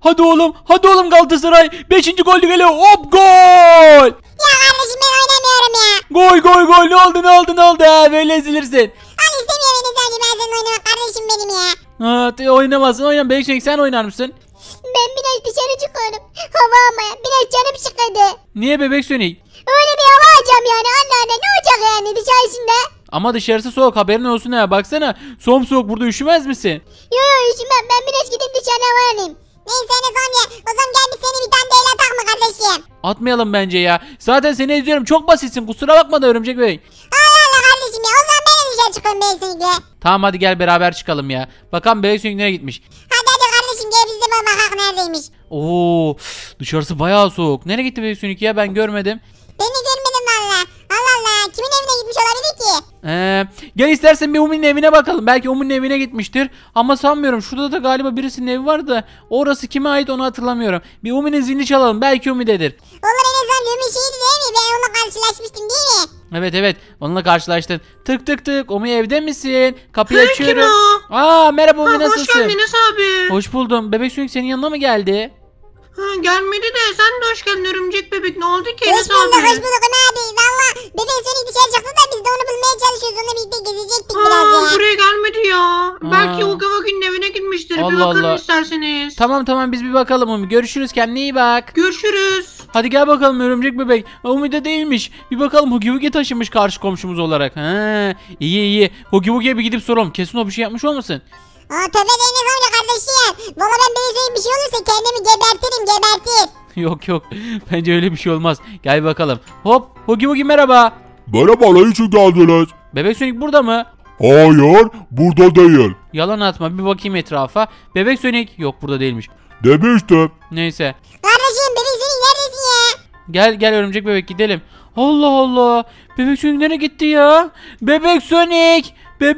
Hadi oğlum. Hadi oğlum Galatasaray. 5. gol geliyor. Hop gol. Ya kardeşim ben oynamıyorum ya. Gol gol gol. Ne oldu? Ha, böyle ezilirsin. Al istemiyor beni Zenci. Ben seninle oynamak kardeşim benim ya. Ha, oynamazsın. Bebek Sonic sen oynar mısın? Ben biraz dışarı çıkıyorum. Hava almaya. Biraz canım sıkıldı. Niye Bebek Sonic? Öyle bir hava alacağım yani anneanne. Ne olacak yani dışarısında? Ama dışarısı soğuk, haberin olsun ha. Baksana soğuk, burada üşümez misin? Yo üşümem. Ben biraz gidip dışarı hava alayım. Neyse Enes amca. O zaman gel biz seni bir tane de el atak mı kardeşim? Atmayalım bence ya. Zaten seni eziyorum, çok basitsin, kusura bakma da Örümcek Bey. Allah Allah kardeşim ya. O zaman ben de dışarı çıkıyorum ben seninle. Tamam hadi gel beraber çıkalım ya. Bakalım Bebek Sonic nereye gitmiş? Hadi kardeşim gel biz de bakak neredeymiş. Oo, dışarısı bayağı soğuk. Nereye gitti Bebek Sonic ya, ben görmedim. Ben de görmedim valla. Allah Allah. Kimin evine gitmiş olabilir ki? Gel istersen bir Umi'nin evine bakalım. Belki Umi'nin evine gitmiştir. Ama sanmıyorum. Şurada da galiba birisinin evi var da orası kime ait onu hatırlamıyorum. Bir Umi'nin zilini çalalım. Belki Umi'dedir. Olur Enes amca Ümit şeydi değil mi? Ben onunla karşılaşmıştım değil mi? Evet. Onunla karşılaştın. Tık tık tık. Umi evde misin? Kapıyı Kim açıyorum. o? Aa merhaba Umi, nasılsın? Hoş geldiniz abi. Hoş buldum. Bebek Sonic senin yanına mı geldi? Gelmedi de sen de hoş geldin örümcek bebek. Ne oldu ki Hoş Enes bulduk abi? Ömer abi. Valla bebeğin Sonic dışarı çıktı da biz de onu bulmaya çalışıyoruz. Onunla birlikte gezecektik biraz ya. Buraya gelmedi ya. Belki o Gavagin'in evine gitmiştir. Bir Allah bakalım Allah. isterseniz. Tamam biz bir bakalım Umi. Görüşürüz, kendine iyi bak. Görüşürüz. Hadi gel bakalım örümcek bebek. Umi de değilmiş. Bir bakalım Hugi Hugi taşımış karşı komşumuz olarak. Ha, iyi. Hugi Hugi'ye bir gidip soralım. Kesin o bir şey yapmış olmasın? Aa tövbe de Enes amca kardeşim. Valla ben bebeğin Sonic bir şey olursa kendimi gebertir. Yok. Bence öyle bir şey olmaz. Gel bakalım. Hop. Hugi Hugi merhaba. Merhabalar, için geldiniz. Bebek Sonic burada mı? Hayır, burada değil. Yalan atma, bir bakayım etrafa. Bebek Sonic yok, burada değilmiş. Demiştim. Neyse. Kardeşim bebeğin Sonic neredesin ya? Gel örümcek bebek gidelim. Allah. Bebek Sonic nereye gitti ya? Bebek Sonic.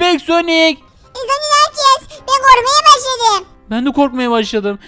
Sonic ne yapacağız? Ben korkmaya başladım. Ben de korkmaya başladım.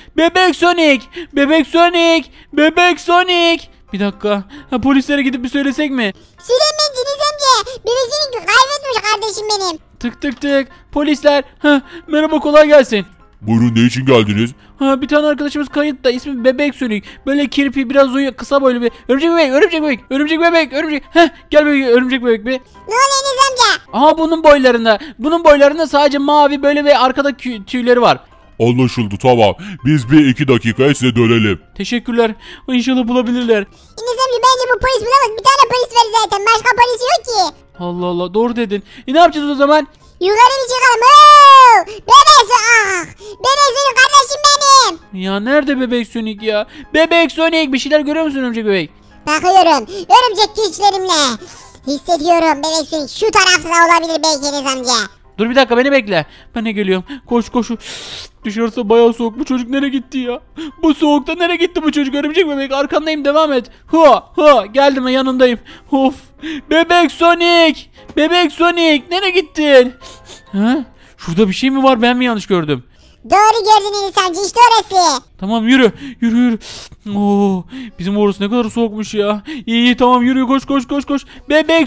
Bebek Sonic. Bir dakika. Polislere gidip bir söylesek mi? Süleyman Deniz amca. Bebeğin Sonic kaybetmiş kardeşim benim. Tık tık. Polisler. Merhaba, kolay gelsin. Buyurun, ne için geldiniz? Bir tane arkadaşımız kayıtta, ismi Bebek Sonic. Böyle kirpi, biraz kısa boylu bir örümcek bebek. Gel örümcek bebek bir. Ne oluyor Enes amca? Bunun boylarında sadece mavi böyle ve arkada tüyleri var. Anlaşıldı, tamam. Biz bir 2 dakikaya size dönelim. Teşekkürler. İnşallah bulabilirler. Enes amca bence bu polis bulamaz. Bir tane polis var zaten. Başka polis yok ki. Allah, doğru dedin. Ne yapacağız o zaman? Yukarı bir çıkalım. Oo! Bebek Sonic kardeşim benim. Ya nerede Bebek Sonic ya? Bebek Sonic, bir şeyler görüyor musun örümcek bebek? Bakıyorum. Örümcek güçlerimle. Hissediyorum Bebek Sonic şu tarafta olabilir belki Enes amca. Dur bir dakika, beni bekle. Ben de geliyorum. Koş. Dışarısı bayağı soğuk. Bu çocuk nereye gitti ya? Bu soğukta nereye gitti bu çocuk? Örümcek bebek, arkandayım, devam et. Geldim, yanındayım. Of. Bebek Sonic nereye gittin? Şurada bir şey mi var, ben mi yanlış gördüm? Doğru gördün Enes amca, işte orası. Tamam yürü. Oo, bizim orası ne kadar soğukmuş ya. İyi tamam, yürü, koş. Bebek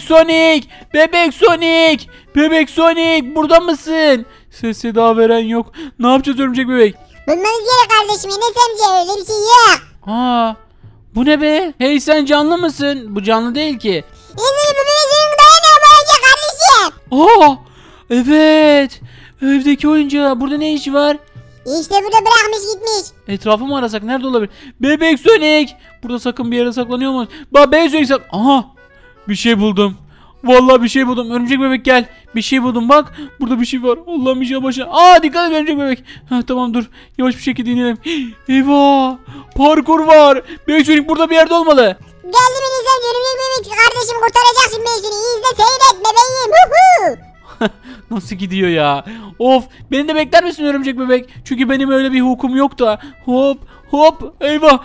Sonic burada mısın? Ses seda veren yok. Ne yapacağız örümcek bebek? Bulmanız gerek kardeşim Enes amca, öyle bir şey yok. Bu ne be? Hey, sen canlı mısın? Bu canlı değil ki. Enes amca bu Bebek Sonic dayanıyor bu önce kardeşim. Evet. Evdeki oyuncağı. Burada ne işi var? İşte burada bırakmış gitmiş. Etrafı mı arasak, nerede olabilir? Bebek Sonic. Burada sakın bir yere saklanıyor mu? Bebek Sonic bir şey buldum. Vallahi bir şey buldum. Örümcek bebek gel. Bir şey buldum bak. Burada bir şey var. Allah'ım işe başına. Dikkat et örümcek bebek. Tamam dur. Yavaş bir şekilde inelim. Eyvah. Parkur var. Bebek Sonic burada bir yerde olmalı. Geldim Enes amca, örümcek bebek kardeşim kurtaracaksın Bebek Sonic'i. İzle seyret bebeğim. Nasıl gidiyor ya? Of, beni de bekler misin örümcek bebek? Çünkü benim öyle bir hukum yok da. Hop. Eyvah.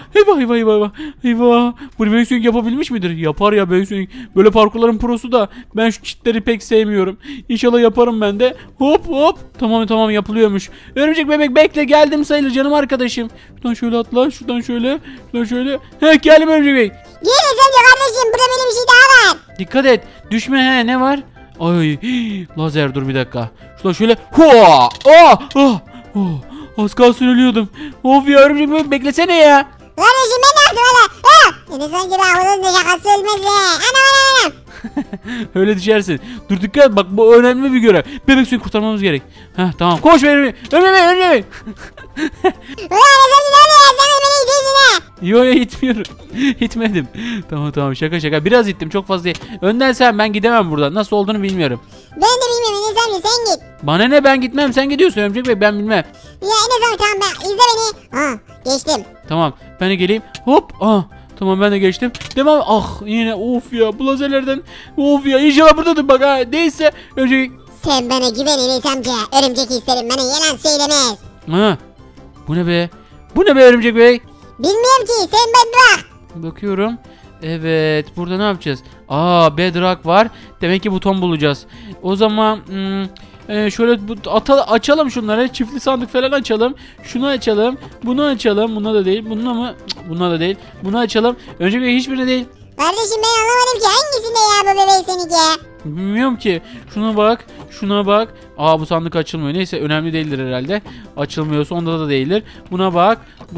Bu Bebek Sonic yapabilmiş midir? Yapar ya Bebek Sonic. Böyle parkurların prosu da. Ben şu çitleri pek sevmiyorum. İnşallah yaparım ben de. Hop. Tamam yapılıyormuş. Örümcek bebek bekle, geldim sayılır canım arkadaşım. Şuradan şöyle atla. Şuradan şöyle. Geldim örümcek bebek. Gel Enes amca kardeşim, burada benim bir şey daha var. Dikkat et. Düşme, ne var? Ay lazer, dur bir dakika. Şuradan şöyle. Az kalsın ölüyordum. Of ya örümcek bebek beklesene ya. Kardeşim ben ne yaptım öyle? Ha! Enes amca bak bunun da şakası ölmez ya. Anam. Öyle düşersin. Dur dikkat et, bak bu önemli bir görev. Bebek suyu kurtarmamız gerek. Heh tamam koş örümcek bebek. Ulan Enes amca ne oluyor? Sen de beni gidiyorsun ha. Yo itmiyorum. İtmedim. Tamam şaka. Biraz ittim çok fazla değil. Önden sen, ben gidemem buradan. Nasıl olduğunu bilmiyorum. Ben de bilmiyorum Enes amca sen git. Bana ne, ben gitmem, sen gidiyorsun örümcek bebek, ben bilmem. Ya Enes amca tamam ben izle beni. Ha geçtim. Tamam ben de geleyim. Hop. Tamam ben de geçtim. Devam. Yine of ya bu lazerlerden. Of ya inşallah buradadır bak ha. Değilse örümcek. Sen bana güven Enes amca. Örümcek isterim bana yalan söylemez. Bu ne be? Bu ne be örümcek bebek? Bilmiyorum ki sen ben bak. Bakıyorum. Evet burada ne yapacağız? Bedrock var. Demek ki buton bulacağız. O zaman şöyle açalım şunları. Çiftli sandık falan açalım. Şunu açalım. Bunu açalım. Buna da değil. Bununla mı? Buna da değil. Bunu açalım. Öncelikle hiçbirine değil. Kardeşim ben anlamadım ki hangisinde ya bu bebek seninki? Bilmiyorum ki. Şuna bak. Bu sandık açılmıyor. Neyse önemli değildir herhalde. Açılmıyorsa onda da değildir. Buna bak.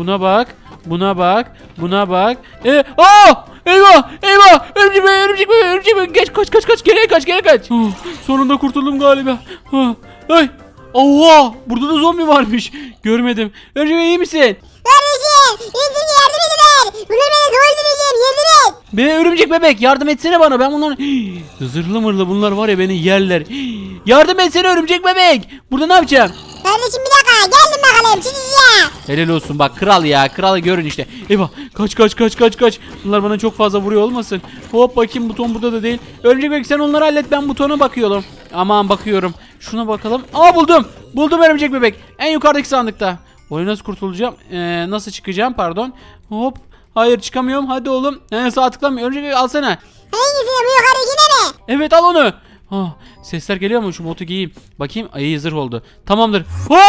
Eyvah! Örümcek bebek. Geç kaç. Geriye kaç. Sonunda kurtuldum galiba. Ay. Allah! Burada da zombi varmış. Görmedim. Örümcek bebek iyi misin? Kardeşim yardım edin. Bunları beni öldüreceğim yardım et. Be örümcek bebek yardım etsene bana, ben bunlar zırhlı mırlı bunlar var ya beni yerler. Yardım etsene örümcek bebek. Burada ne yapacağım? Kardeşim bir dakika geldim bakalım çizeceğim. Helal olsun bak kral ya, kralı görün işte. Eyvah kaç. Bunlar bana çok fazla vuruyor olmasın. Hop bakayım buton burada da değil. Örümcek bebek sen onları hallet, ben butona bakıyorum. Aman bakıyorum. Şuna bakalım. Buldum örümcek bebek. En yukarıdaki sandıkta. Oraya nasıl kurtulacağım? Nasıl çıkacağım pardon. Hop. Hayır çıkamıyorum. Hadi oğlum. Sağ tıklamıyor. Örümcek bebek alsana. Hangisini bu yukarıdakine mi? Evet al onu. Sesler geliyor mu? Şu botu giyeyim. Bakayım. Ay zırh oldu. Tamamdır.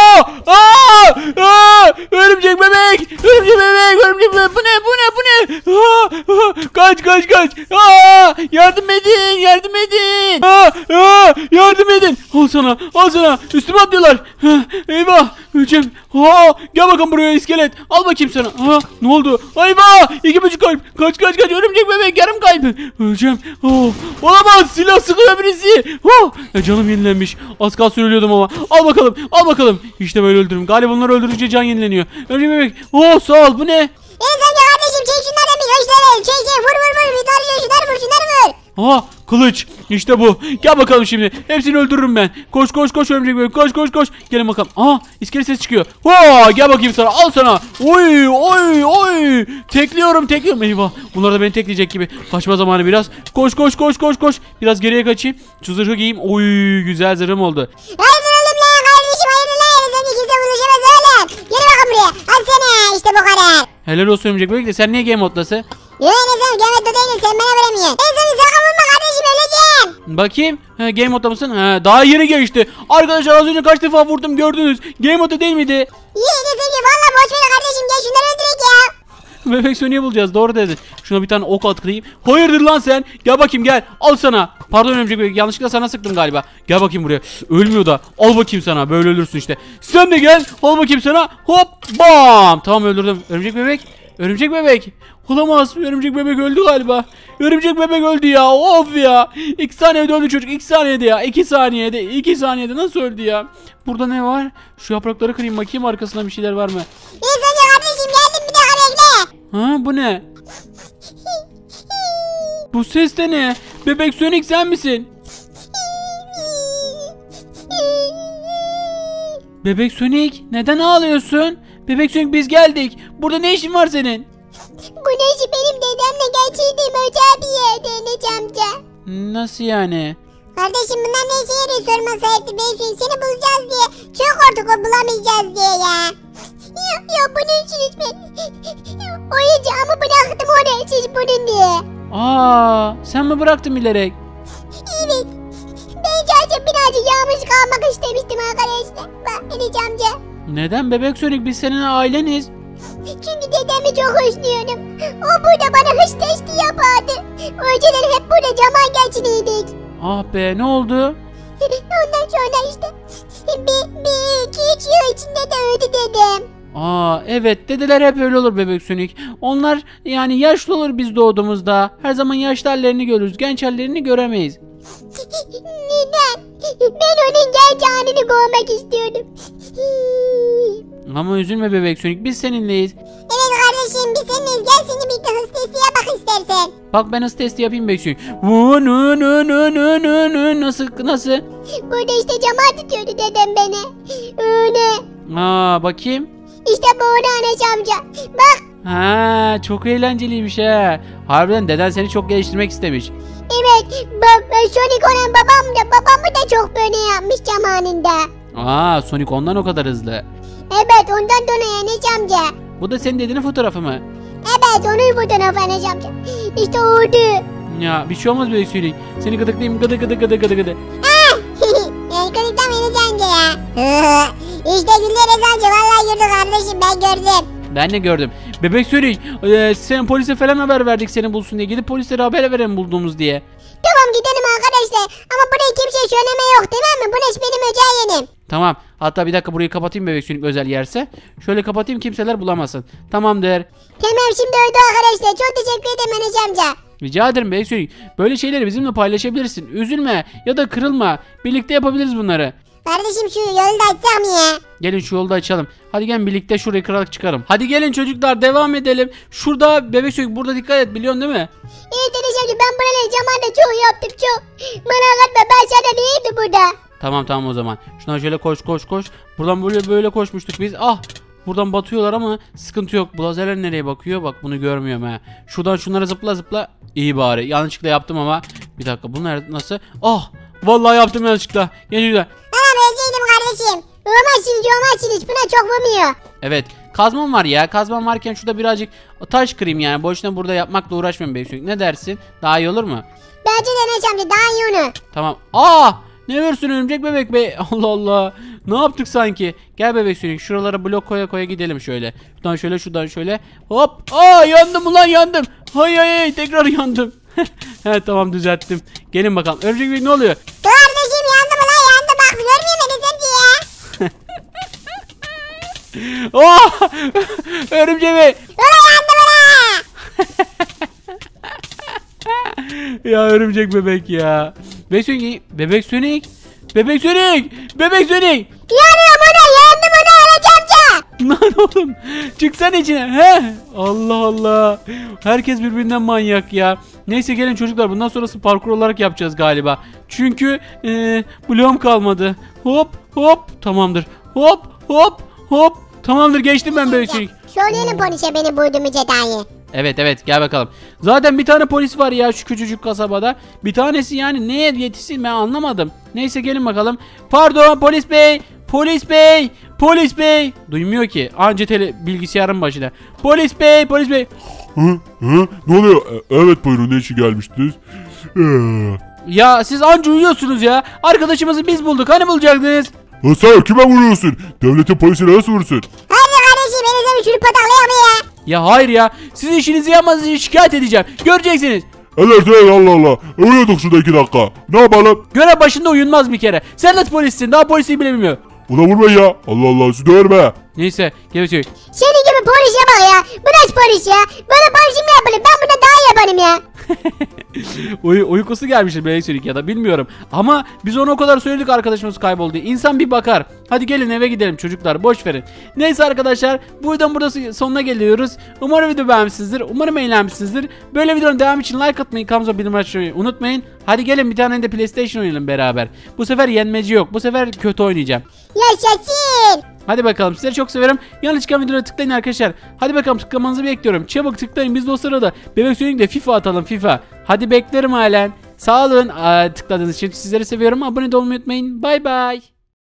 Örümcek bebek. Bu ne? Kaç. Yardım edin. Yardım edin. Al sana. Üstüme atlıyorlar. Eyvah. Öleceğim. Gel bakalım buraya iskelet. Al bakayım sana. Ne oldu? Eyvah. 2,5 kalp. Kaç. Örümcek bebek yarım kalp. Öleceğim. Olamaz. Silah sıkıyor birisi. Canım yenilenmiş. Az kalsın ölüyordum ama. Al bakalım. İşte böyle öldürürüm. Galiba bunları öldürünce can yenileniyor. Örümcek bebek. Sağ ol. Bu ne? Enes amca kardeşim çek şunlardan bir gösterelim. Çek vur. Bir tane şunları vur. Kılıç. İşte bu. Gel bakalım şimdi. Hepsini öldürürüm ben. Koş örümcek bebek. Koş. Gelin bakalım. İskelet ses çıkıyor. Gel bakayım sana. Al sana. Oy. Tekliyorum. Eyvah. Bunlar da beni tekleyecek gibi. Kaçma zamanı biraz. Koş. Biraz geriye kaçayım. Şu zırhı giyeyim. Oy güzel zırhım oldu. Hayırdır oğlum lan kardeşim hayırdır lan. Enes amca kimse buluşamaz oğlum. Gel bakalım buraya. Al sana işte bu kadar. Helal olsun örümcek bebek de sen niye game modlasın? Yo Enes amca game modda değilim sen bana veremiyorsun. Enes amca sakın vurma kardeşim öleceğim. Bakayım. Game modda mısın? Daha yeni geçti. Arkadaşlar az önce kaç defa vurdum gördünüz. Game modda değil miydi? İyi Enes amca valla boş ver kardeşim gel şunları öldürek ya. Bebek Sony'yi bulacağız, doğru dedin. Şuna bir tane ok atayım. Hayırdır lan sen? Gel bakayım gel. Al sana. Pardon örümcek bebek, yanlışlıkla sana sıktım galiba. Gel bakayım buraya. Ölmüyor da. Al bakayım sana. Böyle ölürsün işte. Sen de gel. Al bakayım sana. Hop. Bam. Tamam öldürdüm. Örümcek bebek. Olamaz. Örümcek bebek öldü galiba. Örümcek bebek öldü ya. Of ya. 2 saniyede öldü çocuk. 2 saniyede ya. 2 saniyede nasıl öldü ya? Burada ne var? Şu yaprakları kırayım bakayım, arkasında bir şeyler var mı? İyi sen kardeşim geldim bir dakika bekle. Bu ne? Bu ses de ne? Bebek Sonic sen misin? Bebek Sonic neden ağlıyorsun? Bebek Sonic biz geldik. Burada ne işin var senin? Bu işi benim dedemle geçirdiğim özel bir yerde Enes amca. Nasıl yani? Kardeşim bunlar ne işe yarıyor sorma sahipti beyefendi seni bulacağız diye. Çok korktuk o bulamayacağız diye ya. Ya bu ne işiniz ben? Oyuncağımı bıraktım oraya siz bulun diye. Sen mi bıraktın bilerek? Evet. Ben sadece birazcık yağmış kalmak istemiştim arkadaşlar. Bak Enes amca. Neden Bebek Sonic, biz senin aileniz? Çünkü dedemi çok özlüyorum. O burada bana hış testi yapardı. Önceden hep burada zaman geçiriydik. Ah be, ne oldu? Ondan sonra işte Bir iki üç yıl içinde de öldü dedim. Aa evet, dedeler hep öyle olur bebek Sonic. Onlar yani yaşlı olur biz doğduğumuzda. Her zaman yaşlı hallerini görürüz. Genç hallerini göremeyiz. Neden? Ben onun genç halini görmek istiyordum. Ama üzülme bebek Sonic, biz seninleyiz. Evet kardeşim biz seninleyiz. Gel seni birlikte hız testi bak istersen. Bak ben hız testi yapayım bebek Sonic. Vuu, nı, nı, nı, nı, nı, nı. Nasıl? Burada işte cama tutuyordu dedem beni. Öyle. Aa bakayım. İşte bu ona Anaç amca. Bak. Ha çok eğlenceliymiş ha. Harbiden deden seni çok geliştirmek istemiş. Evet. Bak Sonic olan babamı da çok böyle yapmış zamanında. Aa Sonic ondan o kadar hızlı. Evet ondan dolayı Anaç amca. Bu da senin dedenin fotoğrafı mı? Evet onun fotoğrafı Anaç amca. İşte oldu. Ya bir şey olmaz bebek Sonic. Seni gıdıklayayım gıdı. Kılıktan Anaç amca ya. İşte Güller amca vallahi gördü kardeşim ben gördüm. Ben de gördüm. Bebek Sonic sen polise falan haber verdik seni bulsun diye. Gidip polislere haber verelim bulduğumuz diye. Tamam gidelim arkadaşlar. Ama burayı kimseye söyleme yok tamam mı? Burası benim özel yerim. Tamam. Hatta bir dakika burayı kapatayım bebek Sonic özel yerse. Şöyle kapatayım kimseler bulamasın. Tamamdır. Tamam şimdi öldü arkadaşlar. Çok teşekkür ederim Anaç amca. Rica ederim bebek Sonic. Böyle şeyleri bizimle paylaşabilirsin. Üzülme ya da kırılma. Birlikte yapabiliriz bunları. Kardeşim şu yolu da açsam ya. Gelin şu yolda açalım. Hadi gelin birlikte şurayı kırarak çıkarım. Hadi gelin çocuklar devam edelim. Şurada bebek Sonic burada dikkat et biliyorsun değil mi? Evet Anaç amca ben buraları zamanında çok yaptım çok. Bana katma ben sana neydi burada? Tamam o zaman. Şuna şöyle koş. Buradan böyle koşmuştuk biz. Ah! Buradan batıyorlar ama sıkıntı yok. Bu lazerler nereye bakıyor? Bak bunu görmüyorum ha. Şuradan şunlara zıpla. İyi bari. Yanlışlıkla yaptım ama. Bir dakika bu nerede nasıl? Ah! Vallahi yaptım yanlışlıkla. Gel. Tamam ölçeydim kardeşim. Olmazsınız buna çok vurmuyor. Evet. Kazmam var ya. Kazmam varken şurada birazcık taş kırayım yani. Boşuna burada yapmakla uğraşmayayım bebek Sonic. Ne dersin? Daha iyi olur mu? Bence de Anaç amca daha iyi onu. Tamam. Aa! Ne versin örümcek bebek be? Allah Allah. Ne yaptık sanki? Gel bebek Sonic şuralara blok koya gidelim şöyle. Şuradan şöyle. Hop. Aa yandım ulan yandım. Hay tekrar yandım. He tamam düzelttim. Gelin bakalım. Örümcek bebek ne oluyor? Kardeşim yandım ulan yandım bak görmüyor musun Anaç amca ya? Oh! Örümcek bebek. Ulan yandım ulan. Ya örümcek bebek ya. Bebek Sonic. Yanıyorum ona yandım ona Anaç amca. Lan oğlum çıksana içine. He? Allah. Herkes birbirinden manyak ya. Neyse gelin çocuklar bundan sonrası parkur olarak yapacağız galiba. Çünkü bloğum kalmadı. Hop tamamdır. Hop. Tamamdır geçtim ben bebek Sonic. Söyleyelim polise beni bulduğumu cedayı. Evet gel bakalım. Zaten bir tane polis var ya şu küçücük kasabada. Bir tanesi yani neye yetişsin ben anlamadım. Neyse gelin bakalım. Pardon polis bey. Duymuyor ki. Anca bilgisayarın başında. Polis bey. Hı? Ne oluyor? Evet buyurun ne için gelmiştiniz? Ya siz anca uyuyorsunuz ya. Arkadaşımızı biz bulduk. Hani bulacaktınız? Sen kime vuruyorsun? Devletin polisine nasıl vursun? Hadi kardeşim Anaç şunu pataklayalım ya. Ya hayır ya. Siz işinizi yapmadığınız için şikayet edeceğim. Göreceksiniz. Evet Allah. Uyuyorduk şurada 2 dakika. Ne yapalım? Görev başında uyunmaz bir kere. Sen nasıl polissin? Daha polisi bile bilmiyor. Ona vurmayın ya. Allah sizi dövme. Neyse gel söyle. Senin gibi polise bak ya. Bu nasıl polis ya? Bana polisim yapalım. Ben buna daha yaparım ya. Uykusu gelmiştir belki söyledik ya da bilmiyorum. Ama biz ona o kadar söyledik arkadaşımız kayboldu diye. İnsan bir bakar. Hadi gelin eve gidelim çocuklar boş verin. Neyse arkadaşlar bu videonun burada sonuna geliyoruz. Umarım video beğenmişsinizdir. Umarım eğlenmişsinizdir. Böyle videonun devamı için like atmayı, kanalımıza bildirim açmayı unutmayın. Hadi gelin bir tane de PlayStation oynayalım beraber. Bu sefer yenmeci yok. Bu sefer kötü oynayacağım. Yaşasın. Hadi bakalım sizleri çok severim. Yanlış çıkan videolara tıklayın arkadaşlar. Hadi bakalım tıklamanızı bekliyorum. Çabuk tıklayın biz de o sırada bebek Sonic'de FIFA atalım FIFA. Hadi beklerim halen. Sağ olun tıkladığınız için sizleri seviyorum. Abone olmayı unutmayın. Bay bay.